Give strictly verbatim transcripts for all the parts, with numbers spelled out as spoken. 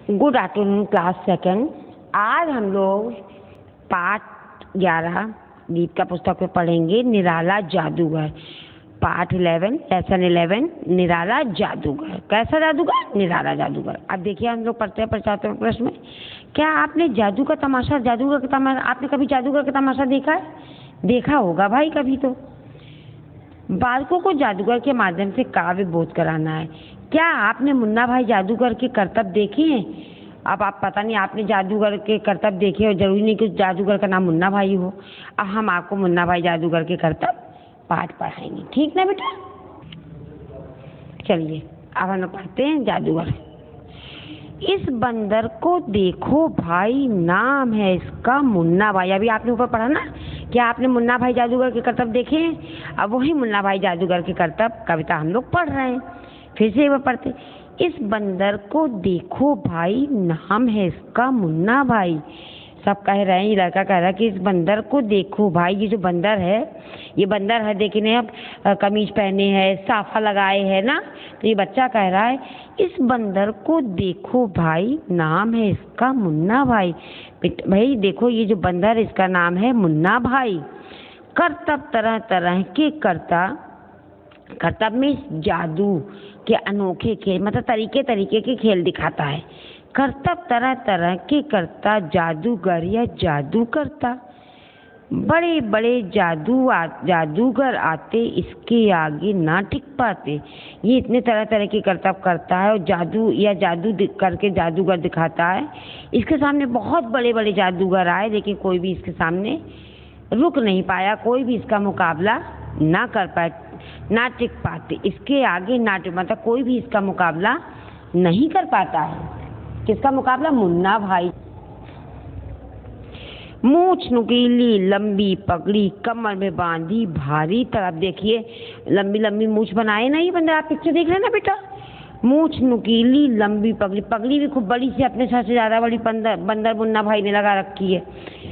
Good afternoon class second. आज हम लोग पाठ ग्यारह गीत का पुस्तक में पढ़ेंगे निराला जादूगर। पाठ इलेवन लेसन इलेवन निराला जादूगर। कैसा जादूगर? निराला जादूगर। अब देखिए हम लोग पढ़ते हैं पचासवें प्रश्न में, क्या आपने जादू का तमाशा जादूगर का तमाशा आपने कभी जादूगर का तमाशा देखा है? देखा होगा भाई कभी तो। बालकों को जादूगर के माध्यम से काव्य बोध कराना है। क्या आपने मुन्ना भाई जादूगर के करतब देखे हैं? अब आप पता नहीं आपने जादूगर के करतब देखे हो, जरूरी नहीं कि जादूगर का नाम मुन्ना भाई हो। अब हम आपको मुन्ना भाई जादूगर के करतब पाठ पढ़ाएंगे, ठीक ना बेटा? चलिए अब हम लोग पढ़ते हैं जादूगर। इस बंदर को देखो भाई, नाम है इसका मुन्ना भाई। अभी आपने ऊपर पढ़ा ना, क्या आपने मुन्ना भाई जादूगर के करतब देखे हैं? अब वही मुन्ना भाई जादूगर के करतब कविता हम लोग पढ़ रहे हैं। फिर से वो पढ़ते, इस बंदर को देखो भाई, नाम है इसका मुन्ना भाई। सब कह रहे हैं, ये लड़का कह रहा है कि इस बंदर को देखो भाई। ये जो बंदर है, ये बंदर है, देखने अब कमीज पहने है, साफा लगाए है ना, तो ये बच्चा कह रहा है इस बंदर को देखो भाई, नाम है इसका मुन्ना भाई। भाई देखो ये जो बंदर, इसका नाम है मुन्ना भाई। करतब तरह तरह के करता, करतब में जादू के अनोखे खेल, मतलब तरीके तरीके के खेल दिखाता है। करतब तरह तरह के करता, जादूगर या जादू करता। बड़े बड़े जादू आ, जादूगर आते, इसके आगे ना टिक पाते। ये इतने तरह तरह के करतब करता है और जादू या जादू करके जादूगर दिखाता है। इसके सामने बहुत बड़े बड़े जादूगर आए, लेकिन कोई भी इसके सामने रुक नहीं पाया, कोई भी इसका मुकाबला ना कर पाए, ना टिक पाते। इसके आगे ना टिक, मतलब कोई भी इसका मुकाबला नहीं कर पाता है। किसका मुकाबला? मुन्ना भाई। मूछ नुकीली लंबी पगड़ी, कमर में बांधी भारी तरफ। देखिए लंबी लंबी मूछ बनाए ना ये बंदर, आप पिक्चर देख रहे हैं ना बेटा। मूछ नुकीली लंबी पगड़ी, पगड़ी भी खूब बड़ी सी, अपने साथ से ज्यादा बड़ी बंदर बंदर मुन्ना भाई ने लगा रखी है।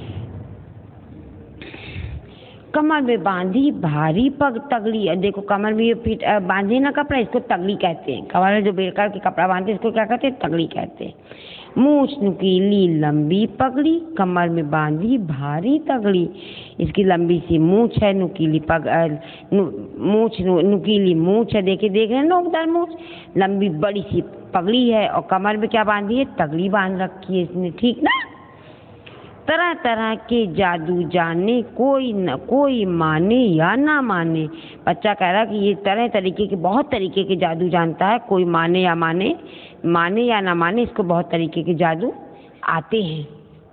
कमर में बांधी भारी पग तगड़ी। देखो कमर में ये फिट बांधे ना कपड़ा, इसको तगड़ी कहते हैं। कमर में जो बेलकर के कपड़ा बांधते इसको क्या कहते हैं? तगड़ी कहते हैं। मूछ नुकीली लंबी पगड़ी, कमर में बांधी भारी तगड़ी। इसकी लंबी सी मूछ है, नुकीली पग नु, मूछ नु, नुकीली मूछ है, देखिए देख रहे हैं नोकदार मूछ। लंबी बड़ी सी पगड़ी है और कमर में क्या बांधी है? तगड़ी बांध रखी है इसने, ठीक ना। तरह तरह के जादू जाने, कोई न कोई माने या ना माने। बच्चा कह रहा है कि ये तरह तरीके के, बहुत तरीके के जादू जानता है, कोई माने या माने माने या ना माने, इसको बहुत तरीके के जादू आते हैं।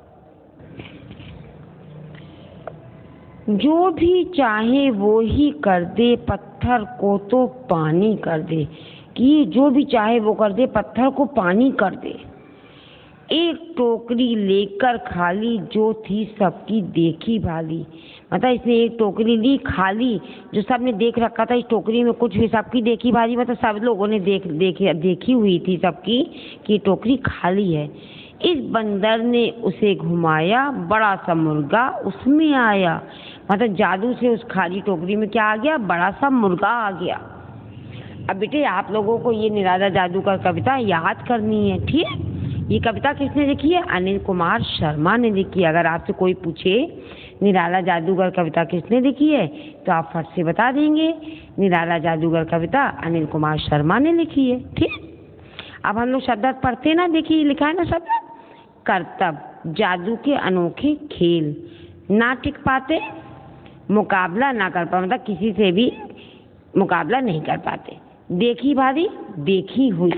जो भी चाहे वो ही कर दे, पत्थर को तो पानी कर दे। कि जो भी चाहे वो कर दे, पत्थर को पानी कर दे। एक टोकरी लेकर खाली, जो थी सबकी देखी भाली। मतलब इसने एक टोकरी ली खाली, जो सबने देख रखा था, इस टोकरी में कुछ भी, सबकी देखी भाली, मतलब सब लोगों ने देख देखी देखी हुई थी सबकी कि टोकरी खाली है। इस बंदर ने उसे घुमाया, बड़ा सा मुर्गा उसमें आया। मतलब जादू से उस खाली टोकरी में क्या आ गया? बड़ा सा मुर्गा आ गया। अब बेटे आप लोगों को ये निराला जादूगर कविता याद करनी है, ठीक? ये कविता किसने लिखी है? अनिल कुमार शर्मा ने लिखी है। अगर आपसे कोई पूछे निराला जादूगर कविता किसने लिखी है, तो आप फट से बता देंगे निराला जादूगर कविता अनिल कुमार शर्मा ने लिखी है, ठीक। अब हम लोग शब्द पढ़ते ना, देखिए लिखा है ना शब्द। करतब, जादू के अनोखे खेल, ना टिक पाते, मुकाबला ना कर पाते, मतलब किसी से भी मुकाबला नहीं कर पाते। देखी भारी, देखी हुई।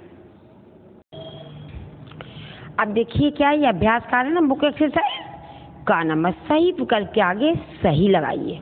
अब देखिए क्या ये अभ्यास कार्य ना, बुक एक्सरसाइज का नंबर सही विकल्प के आगे सही लगाइए।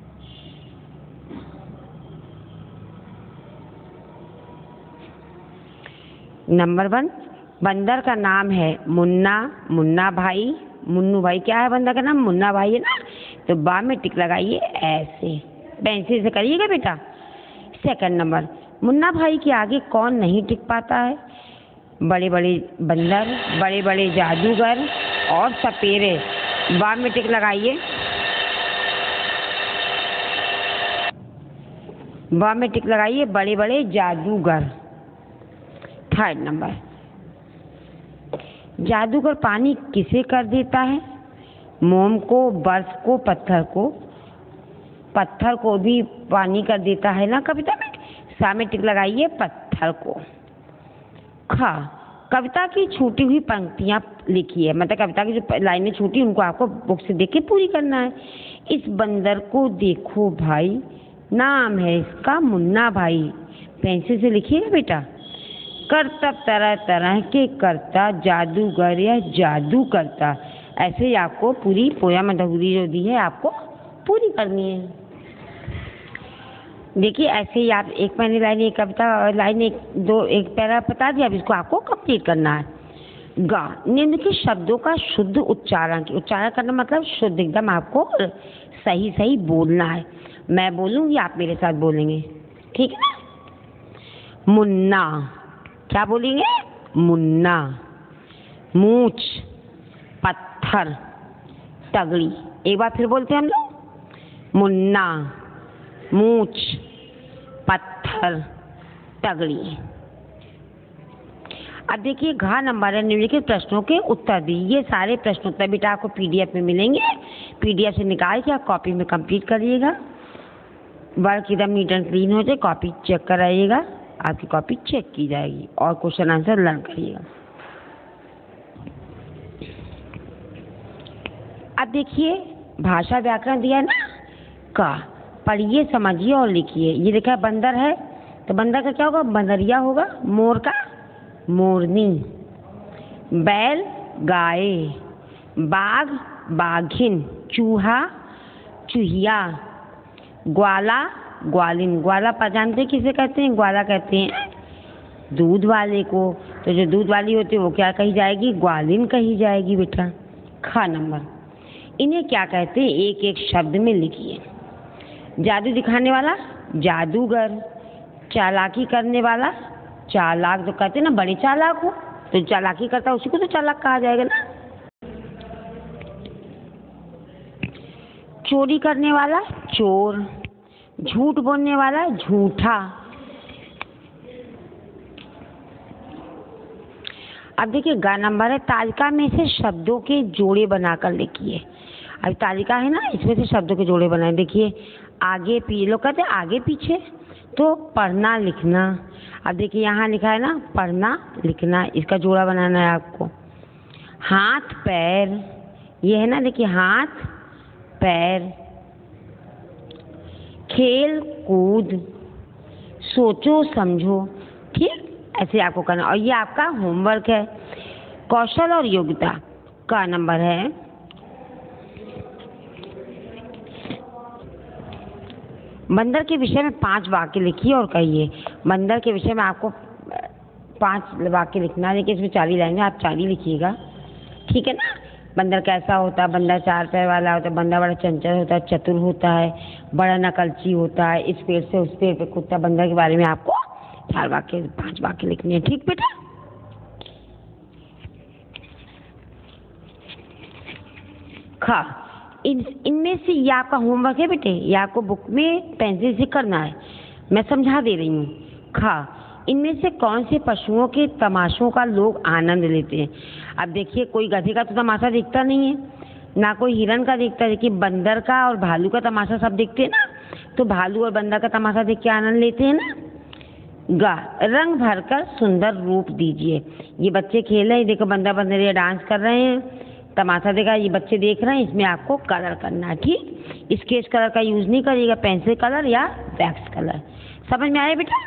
नंबर वन, बंदर का नाम है मुन्ना, मुन्ना भाई, मुन्नू भाई। क्या है बंदर का नाम? मुन्ना भाई है ना, तो बा में टिक लगाइए ऐसे, पेंसिल से करिएगा बेटा। सेकंड नंबर, मुन्ना भाई के आगे कौन नहीं टिक पाता है? बड़े बड़े बंदर, बड़े बड़े जादूगर और सपेरे। बा में टिक लगाइए, बा में टिक लगाइए, बड़े बड़े जादूगर। थर्ड नंबर, जादूगर पानी किसे कर देता है? मोम को, बर्फ को, पत्थर को। पत्थर को भी पानी कर देता है ना कविता में। सामने टिक लगाइए, पत्थर को। खा, कविता की छूटी हुई पंक्तियाँ लिखिए, मतलब कविता की जो लाइनें छूटी उनको आपको बुक से देख के पूरी करना है। इस बंदर को देखो भाई, नाम है इसका मुन्ना भाई। पेंसिल से लिखिएगा बेटा। करतब तरह तरह के करता, जादूगर या जादू करता। ऐसे ही आपको पूरी पोयम अधूरी जो दी है आपको पूरी करनी है। देखिए ऐसे ही आप एक पहली लाइन एक कविता लाइन एक दो एक पैरा बता दिया, अब इसको आपको कंप्लीट करना है। गा, निम्न के शब्दों का शुद्ध उच्चारण। उच्चारण करना मतलब शुद्ध एकदम आपको सही सही बोलना है। मैं बोलूँगी, आप मेरे साथ बोलेंगे, ठीक है ना। मुन्ना, क्या बोलेंगे? मुन्ना। मूंछ, पत्थर, तगड़ी। एक बार फिर बोलते हैं हम लोग। मुन्ना, मूंछ, पत्थर, तगड़ी। अब देखिए घा नंबर है निम्नलिखित प्रश्नों के उत्तर दी। ये सारे प्रश्न उत्तर बेटा आपको पीडीएफ में मिलेंगे। पीडीएफ से निकाल के आप कॉपी में कंप्लीट करिएगा। वर्क एकदम नीट एंड क्लीन हो जाए, कॉपी चेक कराइएगा, आपकी कॉपी चेक की जाएगी और क्वेश्चन आंसर लर्न करिएगा। अब देखिए भाषा व्याकरण दिया है ना का, पढ़िए समझिए और लिखिए। ये देखा है बंदर है, तो बंदर का क्या होगा? बंदरिया होगा। मोर का मोरनी। बैल गाय। बाघ बाघिन। चूहा चूहिया। ग्वाला ग्वालिन। ग्वाला पर जानते हैं किसे कहते हैं? ग्वाला कहते हैं दूध वाले को। तो जो दूध वाली होती है वो क्या कही जाएगी? ग्वालिन कही जाएगी बेटा। खा नंबर, इन्हें क्या कहते हैं? एक एक शब्द में लिखिए। जादू दिखाने वाला जादूगर। चालाकी करने वाला चालाक। जो कहते हैं ना बड़े चालाक हो, तो चालाकी करता है उसी को तो चालाक कहा जाएगा ना। चोरी करने वाला चोर। झूठ बोलने वाला झूठा। अब देखिए गा नंबर है, तालिका में से शब्दों के जोड़े बनाकर लिखिए। अब तालिका है ना, इसमें से शब्दों के जोड़े बनाए। देखिए आगे पीछे, लोग कहते हैं आगे पीछे, तो पढ़ना लिखना। अब देखिए यहाँ लिखा है ना पढ़ना लिखना, इसका जोड़ा बनाना है आपको। हाथ पैर, ये है ना, देखिए हाथ पैर। खेल कूद, सोचो समझो, ठीक ऐसे आपको करना। और ये आपका होमवर्क है। कौशल और योग्यता का नंबर है बंदर के विषय में पांच वाक्य लिखिए और कहिए। बंदर के विषय में आपको पांच वाक्य लिखना है, लेकिन इसमें चार ही लाइन है, आप चार ही लिखिएगा, ठीक है ना। बंदर कैसा होता है? बंदर चार पैर वाला होता है। बंदर बड़ा चंचल होता है, चतुर होता है, बड़ा नकलची होता है, इस पेड़ से उस पेड़ पे कूदता। बंदर के बारे में आपको चार वाक्य पांच वाक्य लिखने हैं, ठीक बेटा। खा, इन इनमें से ये आपका होमवर्क है बेटे, ये आपको बुक में पेंसिल से करना है, मैं समझा दे रही हूँ। खा, इनमें से कौन से पशुओं के तमाशों का लोग आनंद लेते हैं? अब देखिए कोई गधे का तो तमाशा देखता नहीं है, ना कोई हिरन का देखता है, लेकिन बंदर का और भालू का तमाशा सब देखते हैं ना। तो भालू और बंदर का तमाशा देख के आनंद लेते हैं ना। गा, रंग भरकर सुंदर रूप दीजिए। ये बच्चे खेल रहे हैं, देखो बंदर बंदरिया डांस कर रहे हैं, तमाशा देखा, ये बच्चे देख रहे हैं, इसमें आपको कलर करना है, ठीक। स्केच कलर का यूज नहीं करिएगा, पेंसिल कलर या वैक्स कलर। समझ में आया बेटा?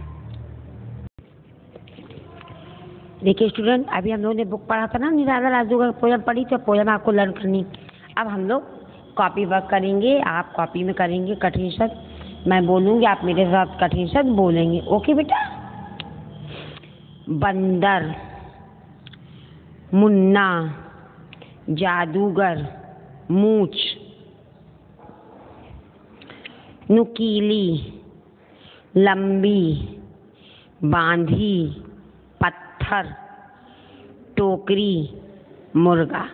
देखिए स्टूडेंट, अभी हम लोगों ने बुक पढ़ा था ना, निराला जादूगर पोयम पढ़ी, तो पोयम आपको लर्न करनी। अब हम लोग कॉपी वर्क करेंगे, आप कॉपी में करेंगे कठिन शब्द, मैं बोलूँगी आप मेरे साथ कठिन शब्द बोलेंगे, ओके बेटा। बंदर, मुन्ना, जादूगर, मूंछ, नुकीली, लंबी, बांधी, पत्थर, टोकरी, मुर्गा।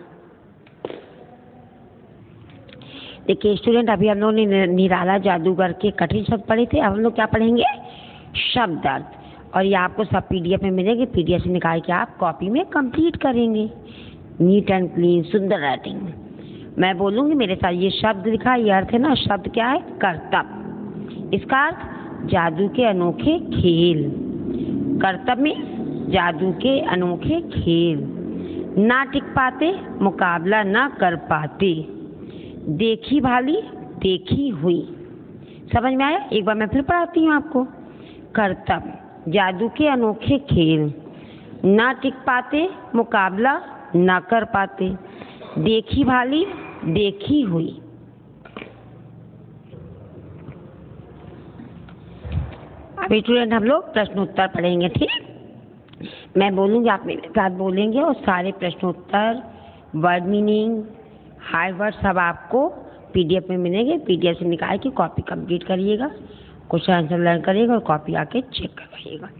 देखिए स्टूडेंट, अभी हम लोगों ने निराला जादूगर के कठिन शब्द पढ़े थे, अब हम लोग क्या पढ़ेंगे? शब्द अर्थ। और ये आपको सब पीडीएफ में मिलेंगे। पीडीएफ से निकाल के आप कॉपी में कंप्लीट करेंगे, नीट एंड क्लीन, सुंदर राइटिंग में। मैं बोलूँगी मेरे साथ, ये शब्द लिखा, ये अर्थ है ना, शब्द क्या है? करतब। इसका अर्थ जादू के अनोखे खेल। करतब में जादू के अनोखे खेल। ना टिक पाते, मुकाबला ना कर पाते, देखी भाली देखी हुई। समझ में आया? एक बार मैं फिर पढ़ाती हूँ आपको। करतब, जादू के अनोखे खेल। ना टिक पाते, मुकाबला ना कर पाते, देखी भाली देखी हुई। अभी स्टूडेंट हम लोग प्रश्न उत्तर पढ़ेंगे, ठीक? मैं बोलूँगी, आप मेरे साथ बोलेंगे और सारे प्रश्नोत्तर, वर्ड मीनिंग, हाई वर्ड सब आपको पीडीएफ में मिलेंगे। पीडीएफ से निकाल के कॉपी कंप्लीट करिएगा, क्वेश्चन आंसर लर्न करिएगा और कॉपी आके चेक करवाइएगा।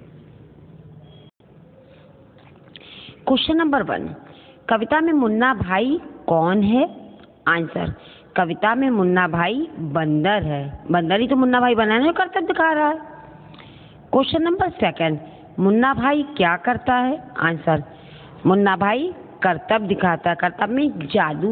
क्वेश्चन नंबर वन, कविता में मुन्ना भाई कौन है? आंसर, कविता में मुन्ना भाई बंदर है। बंदर ही तो मुन्ना भाई बनाने में कर्तव्य दिखा रहा है। क्वेश्चन नंबर सेकंड, मुन्ना भाई क्या करता है? आंसर, मुन्ना भाई कर्तव्य दिखाता है, कर्तव्य में जादू।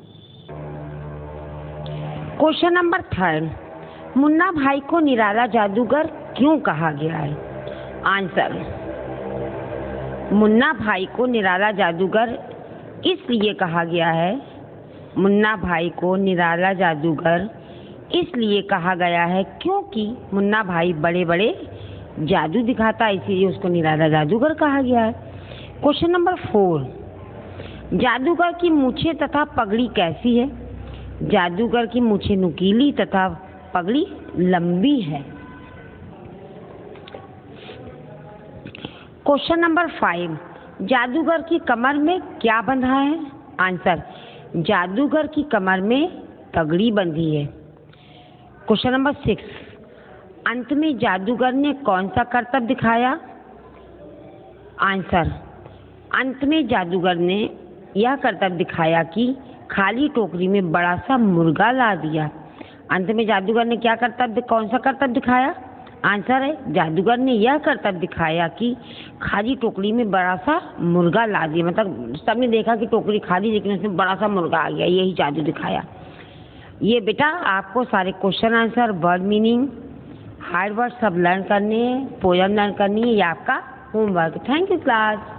क्वेश्चन नंबर थर्ड, मुन्ना भाई को निराला जादूगर क्यों कहा गया है? आंसर, मुन्ना भाई को निराला जादूगर इसलिए कहा गया है, मुन्ना भाई को निराला जादूगर इसलिए कहा गया है क्योंकि मुन्ना भाई बड़े बड़े जादू दिखाता है, इसीलिए उसको निराला जादूगर कहा गया है। क्वेश्चन नंबर फोर, जादूगर की मूछें तथा पगड़ी कैसी है? जादूगर की मूछें नुकीली तथा पगड़ी लंबी है। क्वेश्चन नंबर फाइव, जादूगर की कमर में क्या बंधा है? आंसर, जादूगर की कमर में पगड़ी बंधी है। क्वेश्चन नंबर सिक्स, अंत में जादूगर ने कौन सा करतब दिखाया? आंसर, अंत में जादूगर ने यह करतब दिखाया कि खाली टोकरी में बड़ा सा मुर्गा ला दिया। अंत में जादूगर ने क्या करतब, कौन सा करतब दिखाया? आंसर है, जादूगर ने यह करतब दिखाया कि खाली टोकरी में बड़ा सा मुर्गा ला दिया। मतलब सबने देखा कि टोकरी खाली, लेकिन उसमें बड़ा सा मुर्गा आ गया, यही जादू दिखाया। ये बेटा आपको सारे question answer, word meaning, hard word सब लर्न करने हैं, पोयम लर्न करनी है, ये आपका होमवर्क। Thank you class.